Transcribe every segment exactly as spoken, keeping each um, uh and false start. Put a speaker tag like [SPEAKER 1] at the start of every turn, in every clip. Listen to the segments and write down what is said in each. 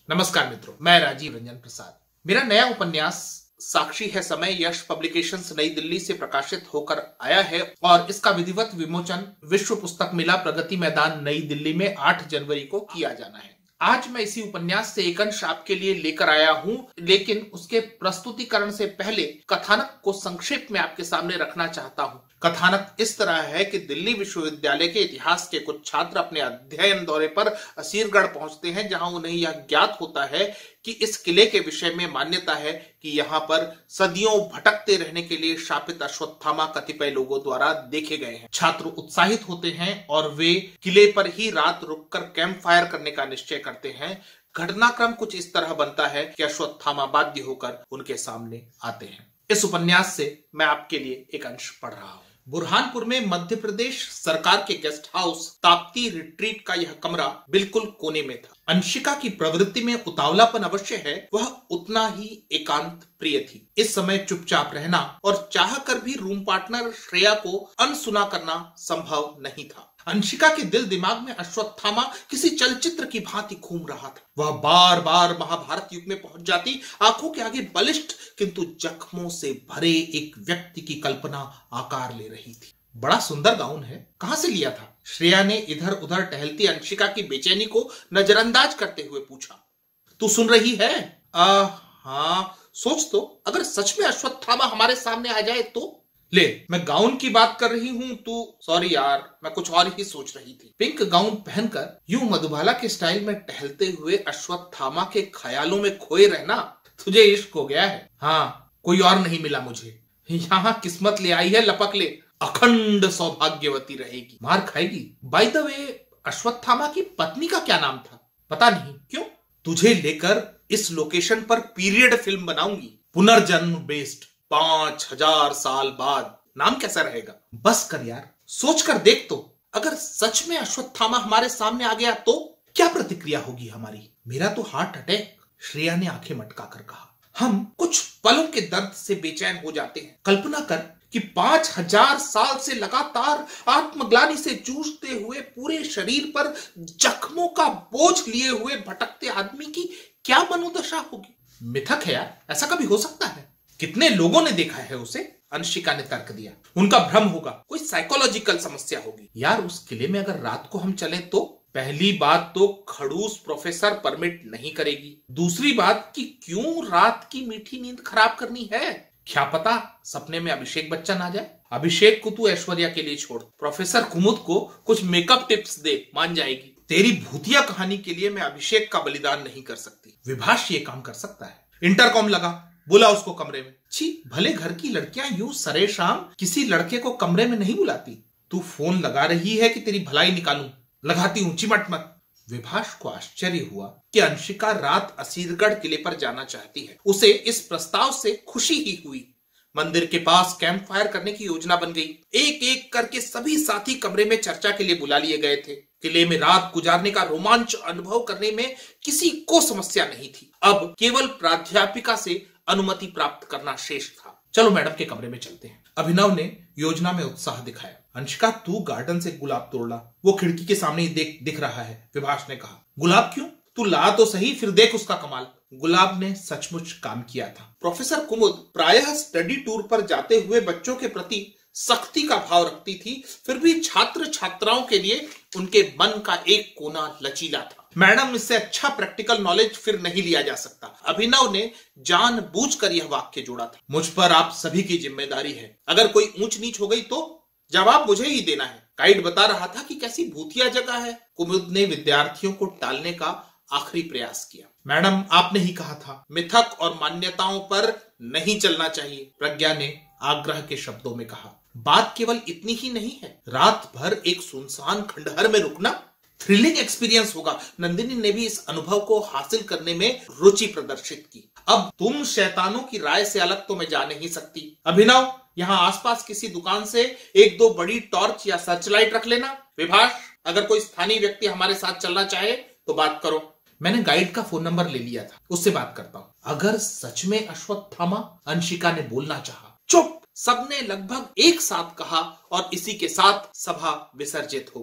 [SPEAKER 1] नमस्कार मित्रों, मैं राजीव रंजन प्रसाद। मेरा नया उपन्यास साक्षी है समय यश पब्लिकेशंस नई दिल्ली से प्रकाशित होकर आया है और इसका विधिवत विमोचन विश्व पुस्तक मेला प्रगति मैदान नई दिल्ली में आठ जनवरी को किया जाना है। आज मैं इसी उपन्यास से एक अंश आपके लिए लेकर आया हूं, लेकिन उसके प्रस्तुतिकरण से पहले कथानक को संक्षेप में आपके सामने रखना चाहता हूं। कथानक इस तरह है कि दिल्ली विश्वविद्यालय के इतिहास के कुछ छात्र अपने अध्ययन दौरे पर असीरगढ़ पहुंचते हैं, जहां उन्हें यह ज्ञात होता है कि इस किले के विषय में मान्यता है कि यहां पर सदियों भटकते रहने के लिए शापित अश्वत्थामा कतिपय लोगों द्वारा देखे गए हैं। छात्र उत्साहित होते हैं और वे किले पर ही रात रुककर कैंप फायर करने का निश्चय करते हैं। घटनाक्रम कुछ इस तरह बनता है कि अश्वत्थामा बाध्य होकर उनके सामने आते हैं। इस उपन्यास से मैं आपके लिए एक अंश पढ़ रहा हूं। बुरहानपुर में मध्य प्रदेश सरकार के गेस्ट हाउस ताप्ती रिट्रीट का यह कमरा बिल्कुल कोने में था। अंशिका की प्रवृत्ति में उतावलापन अवश्य है, वह उतना ही एकांत प्रिय थी। इस समय चुपचाप रहना और चाहकर भी रूम पार्टनर श्रेया को अनसुना करना संभव नहीं था। अंशिका के दिल दिमाग में अश्वत्थामा किसी चलचित्र की भांति घूम रहा था। वह बार बार महाभारत युग में पहुंच जाती, आंखों के आगे बलिष्ठ किंतु जख्मों से भरे एक व्यक्ति की कल्पना आकार ले रही थी। बड़ा सुंदर गाउन है, कहां से लिया था? श्रेया ने इधर उधर टहलती अंशिका की बेचैनी को नजरअंदाज करते हुए पूछा। तू सुन रही है? आ, हाँ, सोच तो, अगर सच में अश्वत्थामा हमारे सामने आ जाए तो? ले, मैं गाउन की बात कर रही हूं, तू सॉरी यार, मैं कुछ और ही सोच रही थी। पिंक गाउन पहनकर यूं मधुबाला के स्टाइल में टहलते हुए अश्वत्थामा के ख्यालों में खोए रहना तुझे इश्क हो गया है। हाँ, कोई और नहीं मिला मुझे। यहाँ किस्मत ले आई है, लपक ले, अखंड सौभाग्यवती रहेगी, मार खाएगी। बाय द वे, अश्वत्थामा की पत्नी का क्या नाम था? पता नहीं। क्यों? तुझे लेकर इस लोकेशन पर पीरियड फिल्म बनाऊंगी, पुनर्जन्म बेस्ड, पांच हजार साल बाद। नाम कैसा रहेगा? बस कर यार, सोच कर देख तो, अगर सच में अश्वत्थामा हमारे सामने आ गया तो क्या प्रतिक्रिया होगी हमारी? मेरा तो हार्ट अटैक, श्रेया ने आंखें मटकाकर कहा। हम कुछ पलों के दर्द से बेचैन हो जाते हैं। कल्पना कर कि पांच हजार साल से लगातार आत्मग्लानि से जूझते हुए पूरे शरीर पर जख्मों का बोझ लिए हुए भटकते आदमी की क्या मनोदशा होगी। मिथक है यार, ऐसा कभी हो सकता है? कितने लोगों ने देखा है उसे? अंशिका ने तर्क दिया। उनका भ्रम होगा, कोई साइकोलॉजिकल समस्या होगी। यार, उस किले में अगर रात को हम चले तो? पहली बात तो खड़ूस प्रोफेसर परमिट नहीं करेगी। दूसरी बात कि क्यों रात की मीठी नींद खराब करनी है? क्या पता सपने में अभिषेक बच्चन आ जाए। अभिषेक को तू ऐश्वर्या के लिए छोड़, प्रोफेसर कुमुद को कुछ मेकअप टिप्स दे, मान जाएगी। तेरी भूतिया कहानी के लिए मैं अभिषेक का बलिदान नहीं कर सकती। विभाष ये काम कर सकता है। इंटरकॉम लगा, बुला उसको कमरे में। छी, भले घर की लड़कियां यूं सरेशाम किसी लड़के को कमरे में नहीं बुलाती। तू फोन लगा रही है कि तेरी भलाई निकालूं? लगाती हूं, चिमट मत। विभाष को आश्चर्य हुआ कि अंशिका रात असीरगढ़ किले पर जाना चाहती है। उसे इस प्रस्ताव से खुशी ही हुई। मंदिर के पास कैंप फायर करने की योजना बन गई। एक एक करके सभी साथी कमरे में चर्चा के लिए बुला लिए गए थे। किले में रात गुजारने का रोमांच अनुभव करने में किसी को समस्या नहीं थी। अब केवल प्राध्यापिका से अनुमति प्राप्त करना शेष था। चलो मैडम के कमरे में चलते हैं। अभिनव ने योजना में उत्साह दिखाया। अंशिका, तू गार्डन से गुलाब तोड़ ला, वो खिड़की के सामने ही देख दिख रहा है, विभाष ने कहा। गुलाब क्यों? तू ला तो सही, फिर देख उसका कमाल। गुलाब ने सचमुच काम किया था। प्रोफेसर कुमुद प्रायः स्टडी टूर पर जाते हुए बच्चों के प्रति सख्ती का भाव रखती थी, फिर भी छात्र छात्राओं के लिए उनके मन का एक कोना लचीला था। मैडम, इससे अच्छा प्रैक्टिकल नॉलेज फिर नहीं लिया जा सकता। अभिनव ने जानबूझकर यह वाक्य जोड़ा था। मुझ पर आप सभी की जिम्मेदारी है, अगर कोई ऊंच नीच हो गई तो जवाब मुझे ही देना है। गाइड बता रहा था कि कैसी भूतिया जगह है। कुमुद ने विद्यार्थियों को टालने का आखिरी प्रयास किया। मैडम, आपने ही कहा था मिथक और मान्यताओं पर नहीं चलना चाहिए, प्रज्ञा ने आग्रह के शब्दों में कहा। बात केवल इतनी ही नहीं है, रात भर एक सुनसान खंडहर में रुकना थ्रिलिंग एक्सपीरियंस होगा। नंदिनी ने भी इस अनुभव को हासिल करने में रुचि प्रदर्शित की। अब तुम शैतानों की राय से अलग तो मैं जा नहीं सकती। अभिनव, यहाँ आसपास किसी दुकान से एक दो बड़ी टॉर्च या सर्चलाइट रख लेना। विभाष, अगर कोई स्थानीय व्यक्ति हमारे साथ चलना चाहे तो बात करो। मैंने गाइड का फोन नंबर ले लिया था, उससे बात करता हूं। अगर सच में अश्वत्थामा, अंशिका ने बोलना चाहा। चुप, सबने लगभग एक साथ कहा और इसी के साथ सभा विसर्जित हो गई।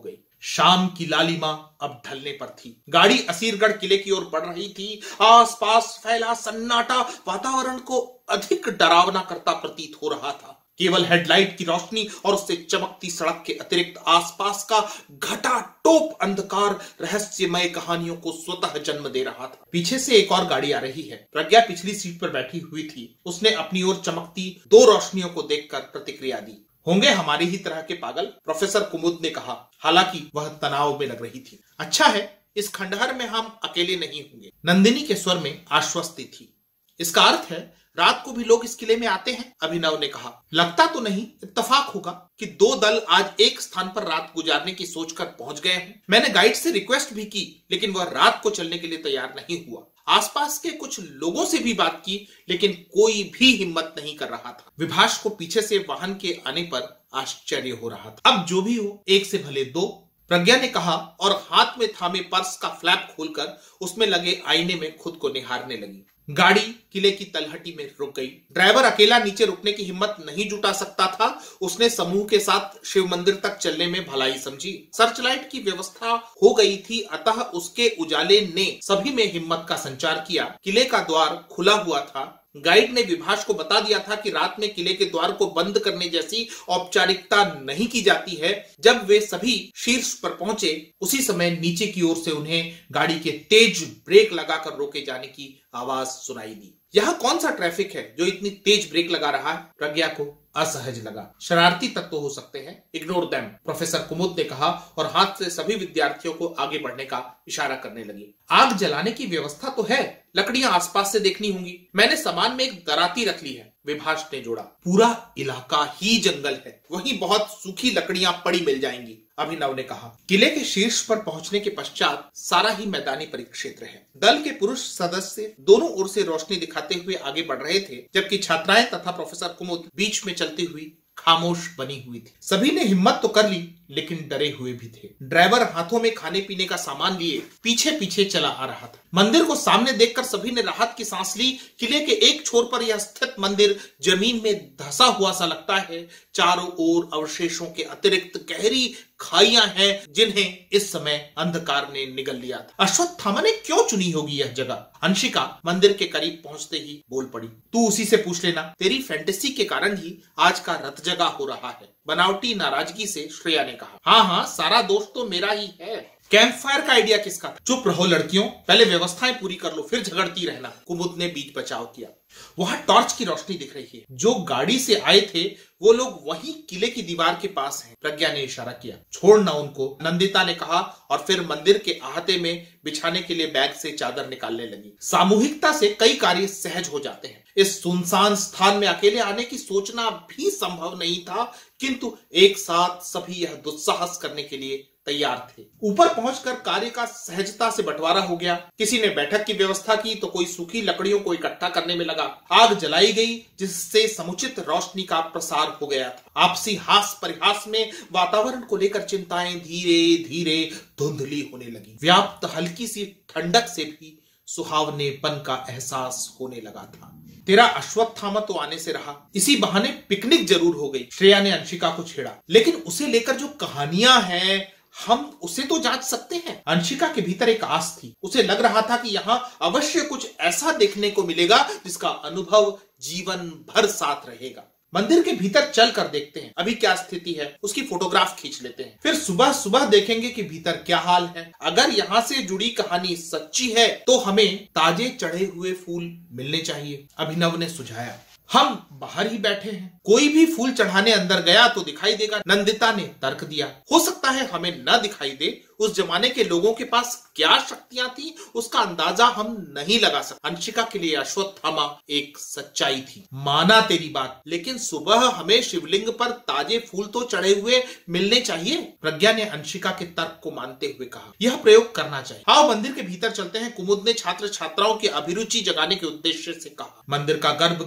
[SPEAKER 1] शाम की लालिमा अब ढलने पर थी। गाड़ी असीरगढ़ किले की ओर बढ़ रही थी। आसपास फैला सन्नाटा वातावरण को अधिक डरावना करता प्रतीत हो रहा था। केवल हेडलाइट की रोशनी और उससे चमकती सड़क के अतिरिक्त आसपास का घटा टोप अंधकार रहस्यमय कहानियों को स्वतः जन्म दे रहा था। पीछे से एक और गाड़ी आ रही है। प्रज्ञा पिछली सीट पर बैठी हुई थी। उसने अपनी ओर चमकती दो रोशनियों को देखकर प्रतिक्रिया दी। होंगे हमारी ही तरह के पागल, प्रोफेसर कुमुद ने कहा, हालांकि वह तनाव में लग रही थी। अच्छा है, इस खंडहर में हम अकेले नहीं होंगे, नंदिनी के स्वर में आश्वस्ति थी। इसका अर्थ है रात को भी लोग इस किले में आते हैं, अभिनव ने कहा। लगता तो नहीं, इत्तेफाक होगा कि दो दल आज एक स्थान पर रात गुजारने की सोचकर पहुंच गए हैं। मैंने गाइड से रिक्वेस्ट भी की, लेकिन वह रात को चलने के लिए तैयार नहीं हुआ। आसपास के कुछ लोगों से भी बात की, लेकिन कोई भी हिम्मत नहीं कर रहा था। विभास को पीछे से वाहन के आने पर आश्चर्य हो रहा था। अब जो भी हो, एक से भले दो, प्रज्ञा ने कहा और हाथ में थामे पर्स का फ्लैप खोलकर उसमें लगे आईने में खुद को निहारने लगी। गाड़ी किले की तलहटी में रुक गई। ड्राइवर अकेला नीचे रुकने की हिम्मत नहीं जुटा सकता था। उसने समूह के साथ शिव मंदिर तक चलने में भलाई समझी। सर्चलाइट की व्यवस्था हो गई थी, अतः उसके उजाले ने सभी में हिम्मत का संचार किया। किले का द्वार खुला हुआ था। गाइड ने विभास को बता दिया था कि रात में किले के द्वार को बंद करने जैसी औपचारिकता नहीं की जाती है। जब वे सभी शीर्ष पर पहुंचे, उसी समय नीचे की ओर से उन्हें गाड़ी के तेज ब्रेक लगाकर रोके जाने की आवाज सुनाई दी। यह कौन सा ट्रैफिक है जो इतनी तेज ब्रेक लगा रहा है? प्रज्ञा को असहज लगा। शरारती तत्व हो सकते हैं, इग्नोर देम, प्रोफेसर कुमुद ने कहा और हाथ से सभी विद्यार्थियों को आगे बढ़ने का इशारा करने लगी। आग जलाने की व्यवस्था तो है, लकड़ियां आसपास से देखनी होंगी। मैंने सामान में एक दराती रख ली है, विभास ने जोड़ा। पूरा इलाका ही जंगल है, वहीं बहुत सूखी लकड़ियां पड़ी मिल जाएंगी, अभिनव ने कहा। किले के शीर्ष पर पहुंचने के पश्चात सारा ही मैदानी परिक्षेत्र है। दल के पुरुष सदस्य दोनों ओर से रोशनी दिखाते हुए आगे बढ़ रहे थे, जबकि छात्राएं तथा प्रोफेसर कुमुद बीच में चलती हुई खामोश बनी हुई थी। सभी ने हिम्मत तो कर ली, लेकिन डरे हुए भी थे। ड्राइवर हाथों में खाने पीने का सामान लिए पीछे पीछे चला आ रहा था। मंदिर को सामने देखकर सभी ने राहत की सांस ली। किले के एक छोर पर यह स्थित मंदिर जमीन में धंसा हुआ सा लगता है। चारों ओर अवशेषों के अतिरिक्त गहरी खाइयां हैं, जिन्हें इस समय अंधकार ने निगल लिया था। अश्वत्थामा ने क्यों चुनी होगी यह जगह? अंशिका मंदिर के करीब पहुंचते ही बोल पड़ी। तू उसी से पूछ लेना, तेरी फैंटेसी के कारण ही आज का रथ जगा हो रहा है, बनावटी नाराजगी से श्रेया ने कहा। हाँ हाँ, सारा दोष तो मेरा ही है। कैंप फायर का आइडिया किसका था? चुप रहो लड़कियों, पहले व्यवस्थाएं पूरी कर लो, फिर झगड़ती रहना, कुमुद ने बीच बचाव किया। वहां टॉर्च की रोशनी दिख रही है। जो गाड़ी से आए थे वो लोग वही किले की दीवार के पास हैं, प्रज्ञा ने इशारा किया। छोड़ ना उनको, नंदिता ने कहा और फिर मंदिर के अहाते में बिछाने के लिए बैग से चादर निकालने लगी। सामूहिकता से कई कार्य सहज हो जाते हैं। इस सुनसान स्थान में अकेले आने की सोचना भी संभव नहीं था, किंतु एक साथ सभी यह दुस्साहस करने के लिए तैयार थे। ऊपर पहुंचकर कार्य का सहजता से बंटवारा हो गया। किसी ने बैठक की व्यवस्था की तो कोई सूखी लकड़ियों को इकट्ठा करने में लगा। आग जलाई गई, जिससे समुचित रोशनी का प्रसार हो गया था। आपसी हास परिहास में वातावरण को लेकर चिंताएं धीरे धीरे धुंधली होने लगी। व्याप्त हल्की सी ठंडक से भी सुहावनेपन का एहसास होने लगा था। तेरा अश्वत्थामा तो आने से रहा, इसी बहाने पिकनिक जरूर हो गई, श्रेया ने अंशिका को छेड़ा। लेकिन उसे लेकर जो कहानियां हैं, हम उसे तो जांच सकते हैं। अंशिका के भीतर एक आस थी। उसे लग रहा था कि यहाँ अवश्य कुछ ऐसा देखने को मिलेगा जिसका अनुभव जीवन भर साथ रहेगा। मंदिर के भीतर चल कर देखते हैं अभी क्या स्थिति है, उसकी फोटोग्राफ खींच लेते हैं, फिर सुबह सुबह देखेंगे कि भीतर क्या हाल है। अगर यहाँ से जुड़ी कहानी सच्ची है तो हमें ताजे चढ़े हुए फूल मिलने चाहिए, अभिनव ने सुझाया। हम बाहर ही बैठे हैं, कोई भी फूल चढ़ाने अंदर गया तो दिखाई देगा, नंदिता ने तर्क दिया। हो सकता है हमें न दिखाई दे। उस जमाने के लोगों के पास क्या शक्तियां थी उसका अंदाजा हम नहीं लगा सकते। अंशिका के लिए अश्वत्थामा एक सच्चाई थी। माना तेरी बात, लेकिन सुबह हमें शिवलिंग पर ताजे फूल तो चढ़े हुए मिलने चाहिए, प्रज्ञा ने अंशिका के तर्क को मानते हुए कहा। यह प्रयोग करना चाहिए। आओ मंदिर के भीतर चलते हैं, कुमुद ने छात्र छात्राओं की अभिरुचि जगाने के उद्देश्य से कहा। मंदिर का गर्भगृह, जिसमें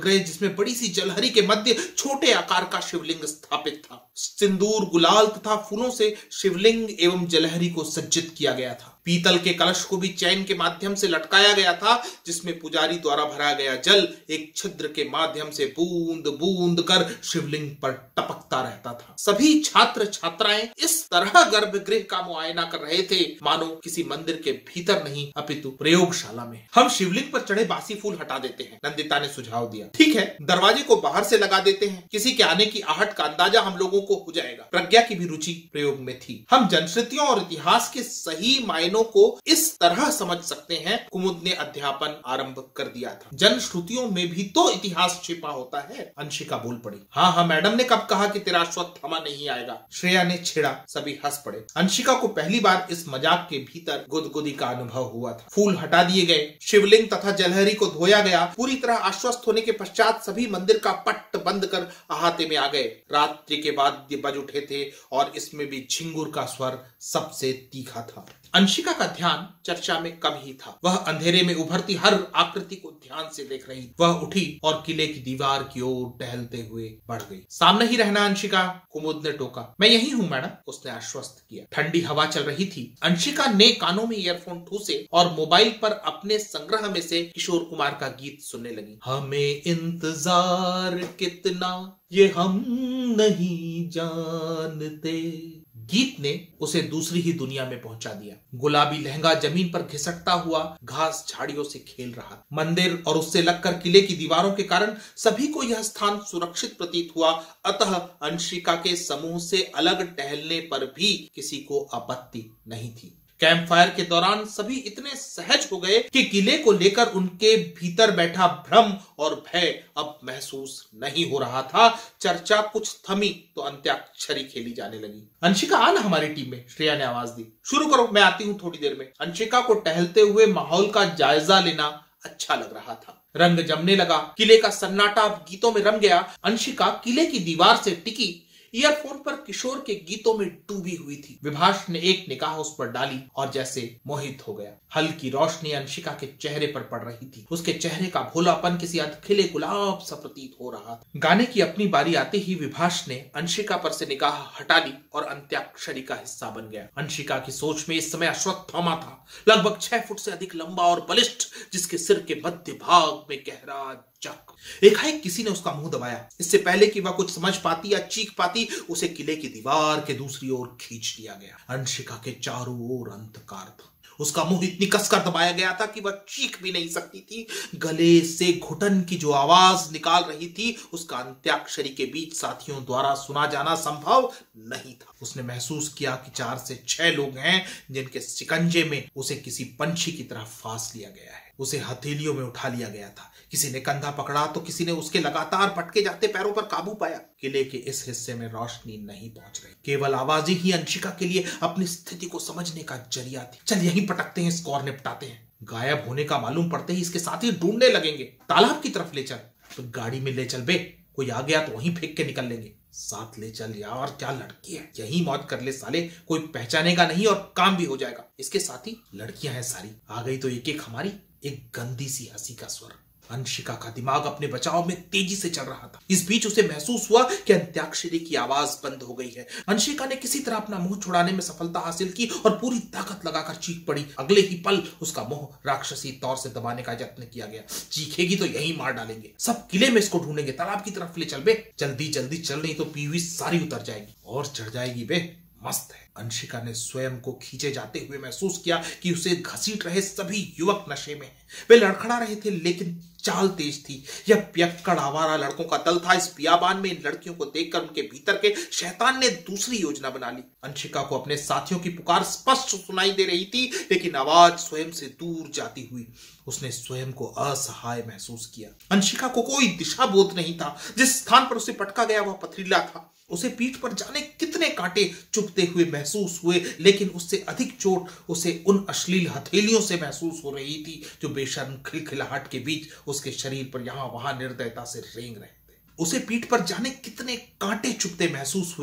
[SPEAKER 1] जिसमें बड़ी सी जलहरी के मध्य छोटे आकार का शिवलिंग स्थापित था। सिंदूर, गुलाल तथा फूलों से शिवलिंग एवं जलहरी को सज्जित किया गया था। पीतल के कलश को भी चैन के माध्यम से लटकाया गया था, जिसमें पुजारी द्वारा भरा गया जल एक छिद्र के माध्यम से बूंद बूंद कर शिवलिंग पर टपकता रहता था। सभी छात्र छात्राएं इस तरह गर्भगृह का मुआयना कर रहे थे मानो किसी मंदिर के भीतर नहीं अपितु प्रयोगशाला में। हम शिवलिंग पर चढ़े बासी फूल हटा देते हैं, नंदिता ने सुझाव दिया। ठीक है, दरवाजे को बाहर से लगा देते हैं, किसी के आने की आहट का अंदाजा हम लोगों को हो जाएगा। प्रज्ञा की भी रुचि प्रयोग में थी। हम जनश्रुतियों और इतिहास के सही मायनों को इस तरह समझ सकते हैं। कुमुद ने अध्यापन आरंभ कर दिया था। जनश्रुतियों में भी तो इतिहास छिपा होता है। अंशिका बोल पड़ी। हाँ हाँ मैडम ने कब कहा कि तेरा अश्वत्थामा नहीं आएगा? श्रेया ने छेड़ा। सभी हंस पड़े। अंशिका को पहली बार इस मजाक के भीतर गुदगुदी का अनुभव हुआ था। फूल हटा दिए गए, शिवलिंग तथा जलहरी को धोया गया। पूरी तरह आश्वस्त होने के पश्चात सभी मंदिर का पट्ट बंद कर अहाते में आ गए। रात्रि के बाद बज उठे थे और इसमें भी झिंगुर का स्वर सबसे तीखा था। अंशिका का ध्यान चर्चा में कम ही था। वह अंधेरे में उभरती हर आकृति को ध्यान से देख रही। वह उठी और किले की दीवार की ओर टहलते हुए बढ़ गई। सामने ही रहना अंशिका, कुमुद ने टोका। मैं यही हूँ मैडम, उसने आश्वस्त किया। ठंडी हवा चल रही थी। अंशिका ने कानों में ईयरफोन ठूसे और मोबाइल पर अपने संग्रह में से किशोर कुमार का गीत सुनने लगी। हमें इंतजार कितना ये हम नहीं जानते। गीत ने उसे दूसरी ही दुनिया में पहुंचा दिया। गुलाबी लहंगा जमीन पर घिसटता हुआ घास झाड़ियों से खेल रहा। मंदिर और उससे लगकर किले की दीवारों के कारण सभी को यह स्थान सुरक्षित प्रतीत हुआ। अतः अंशिका के समूह से अलग टहलने पर भी किसी को आपत्ति नहीं थी। कैंप फायर के दौरान सभी इतने सहज हो गए कि किले को लेकर उनके भीतर बैठा भ्रम और भय अब महसूस नहीं हो रहा था। चर्चा कुछ थमी तो अंत्याक्षरी खेली जाने लगी। अंशिका आना हमारी टीम में, श्रेया ने आवाज दी। शुरू करो, मैं आती हूँ थोड़ी देर में। अंशिका को टहलते हुए माहौल का जायजा लेना अच्छा लग रहा था। रंग जमने लगा। किले का सन्नाटा अब गीतों में रम गया। अंशिका किले की दीवार से टिकी ईयरफोन पर किशोर के गीतों में डूबी हुई थी। विभास ने एक निगाह उस पर डाली और जैसे मोहित हो गया। हल्की रोशनी अंशिका के चेहरे पर पड़ रही थी। उसके चेहरे का भोलापन किसी अधखिले गुलाब सा प्रतीत हो रहा था। गाने की अपनी बारी आते ही विभास ने अंशिका पर से निगाह हटा ली और अंत्याक्षरी का हिस्सा बन गया। अंशिका की सोच में इस समय अश्वत्थामा था, लगभग छह फुट से अधिक लंबा और बलिष्ठ, जिसके सिर के मध्य भाग में गहरा चक। एकाएक किसी ने उसका मुंह दबाया। इससे पहले कि वह कुछ समझ पाती या चीख पाती, उसे किले की दीवार के दूसरी ओर खींच लिया गया। अंशिका के चारों ओर अंधकार था। उसका मुंह इतनी कसकर दबाया गया था कि वह चीख भी नहीं सकती थी। गले से घुटन की जो आवाज निकाल रही थी, उसका अंत्याक्षरी के बीच साथियों द्वारा सुना जाना संभव नहीं था। उसने महसूस किया कि चार से छह लोग हैं जिनके शिकंजे में उसे किसी पंछी की तरह फांस लिया गया है। उसे हथेलियों में उठा लिया गया था। किसी ने कंधा पकड़ा तो किसी ने उसके लगातार पटके जाते पैरों पर काबू पाया। किले के इस हिस्से में रोशनी नहीं पहुंच रही। केवल आवाज ही अंशिका के लिए अपनी स्थिति को समझने का जरिया थी। चल यहीं पटकते हैं, इसको और निपटाते हैं। गायब होने का मालूम पड़ते ही इसके साथी ढूंढने लगेंगे। तालाब की तरफ ले चल। तो गाड़ी में ले चल बे, कोई आ गया तो वहीं फेंक के निकल लेंगे। साथ ले चल यार, क्या लड़की है, यही मौत कर ले साले, कोई पहचानेगा नहीं और काम भी हो जाएगा। इसके साथ ही लड़कियां हैं सारी, आ गई तो एक एक हमारी। एक गंदी सी हंसी का स्वर। अंशिका का दिमाग अपने बचाव में तेजी से चल रहा था। इस बीच उसे महसूस हुआ कि अंत्याक्षरी की आवाज बंद हो गई है। अंशिका ने किसी तरह अपना मुंह छुड़ाने में सफलता हासिल की और पूरी ताकत लगाकर चीख पड़ी। अगले ही पल उसका मुंह राक्षसी तौर से दबाने का यत्न किया गया। चीखेगी तो यही मार डालेंगे। सब किले में इसको ढूंढेंगे। तालाब की तरफ ले चल बे, जल्दी जल्दी चल, नहीं तो पीवी सारी उतर जाएगी और चढ़ जाएगी बे। मस्त है। अंशिका ने स्वयं को खींचे जाते हुए महसूस किया कि उसे घसीट रहे सभी युवक नशे में हैं। वे लड़खड़ा रहे थे लेकिन चाल तेज थी। यह पियक्कड़ आवारा लड़कों का दल था। इस बियाबान में इन लड़कियों को देखकर उनके भीतर के शैतान ने दूसरी योजना बना ली। अंशिका को अपने साथियों की पुकार स्पष्ट सुनाई दे रही थी, लेकिन आवाज स्वयं से दूर जाती हुई। उसने स्वयं को असहाय महसूस किया। अंशिका को कोई दिशा बोध नहीं था। जिस स्थान पर उसे पटका गया वह पथरीला था। उसे पीठ पर जाने कितने कांटे चुभते हुए महसूस हुए, लेकिन उससे अधिक चोट उसे उन अश्लील हथेलियों से महसूस हो रही थी जो बेशर्म खिलखिलाहट के बीच उसके शरीर पर यहां वहां निर्दयता से रेंग रहे थे। उसे पीठ पर जाने कितने कांटे चुभते महसूस हुए,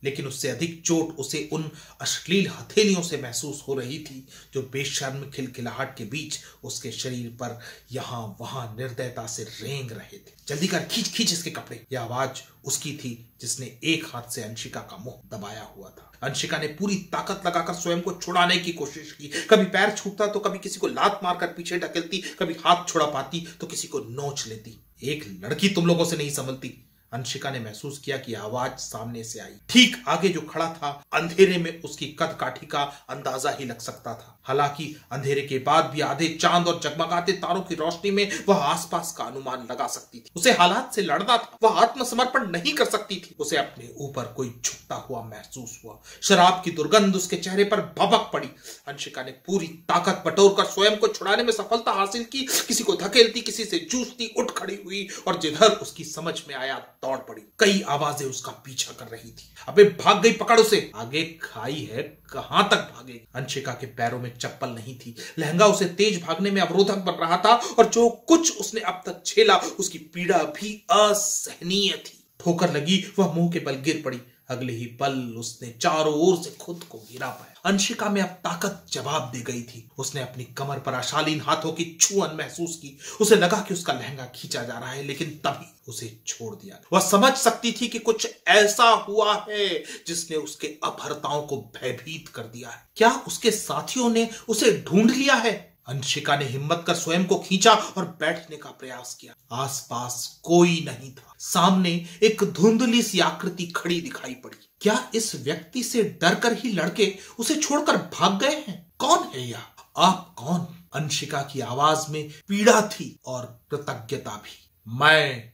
[SPEAKER 1] लेकिन उससे अधिक चोट उसे उन अश्लील हथेलियों से महसूस हो रही थी जो बेशर्म खिलखिलाहट के बीच उसके शरीर पर यहां वहां निर्दयता से रेंग रहे थे। जल्दी कर, खींच खींच इसके कपड़े। यह आवाज उसकी थी जिसने एक हाथ से अंशिका का मुंह दबाया हुआ था। अंशिका ने पूरी ताकत लगाकर स्वयं को छुड़ाने की कोशिश की। कभी पैर छूटता तो कभी किसी को लात मारकर पीछे ढकेलती, कभी हाथ छुड़ा पाती तो किसी को नोच लेती। एक लड़की तुम लोगों से नहीं संभलती। अंशिका ने महसूस किया कि आवाज सामने से आई। ठीक आगे जो खड़ा था, अंधेरे में उसकी कद काठी का अंदाजा ही लग सकता था। हालांकि अंधेरे के बाद भी आधे चांद और जगमगाते तारों की रोशनी में वह आसपास का अनुमान लगा सकती थी। उसे हालात से लड़ना था, वह आत्मसमर्पण नहीं कर सकती थी। उसे अपने ऊपर कोई झुकता हुआ महसूस हुआ। शराब की दुर्गंध उसके चेहरे पर भभक पड़ी। अंशिका ने पूरी ताकत बटोरकर स्वयं को छुड़ाने में सफलता हासिल की। किसी को धकेलती, किसी से जूझती, उठ खड़ी हुई और जिधर उसकी समझ में आया दौड़ पड़ी। कई आवाजें उसका पीछा कर रही थी। अबे भाग गई, पकड़ उसे। आगे खाई है, कहां तक भागे। अंशिका के पैरों में चप्पल नहीं थी। लहंगा उसे तेज भागने में अवरोधक बन रहा था और जो कुछ उसने अब तक झेला उसकी पीड़ा भी असहनीय थी। ठोकर लगी, वह मुंह के बल गिर पड़ी। अगले ही पल उसने चारों ओर से खुद को गिरा पाया। अंशिका में अब ताकत जवाब दे गई थी। उसने अपनी कमर पर अशालीन हाथों की छुअन महसूस की। उसे लगा कि उसका लहंगा खींचा जा रहा है, लेकिन तभी उसे छोड़ दिया। वह समझ सकती थी कि कुछ ऐसा हुआ है जिसने उसके अपहर्ताओं को भयभीत कर दिया है। क्या उसके साथियों ने उसे ढूंढ लिया है? अंशिका ने हिम्मत कर स्वयं को खींचा और बैठने का प्रयास किया। आसपास कोई नहीं था। सामने एक धुंधली सी आकृति खड़ी दिखाई पड़ी। क्या इस व्यक्ति से डरकर ही लड़के उसे छोड़कर भाग गए हैं? कौन है यह? आप कौन? अंशिका की आवाज में पीड़ा थी और कृतज्ञता भी। मैं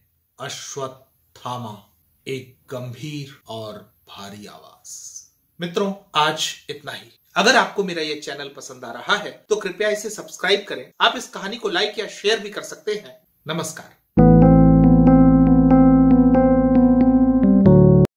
[SPEAKER 1] अश्वत्थामा, एक गंभीर और भारी आवाज। मित्रों, आज इतना ही। अगर आपको मेरा ये चैनल पसंद आ रहा है तो कृपया इसे सब्सक्राइब करें। आप इस कहानी को लाइक या शेयर भी कर सकते हैं। नमस्कार।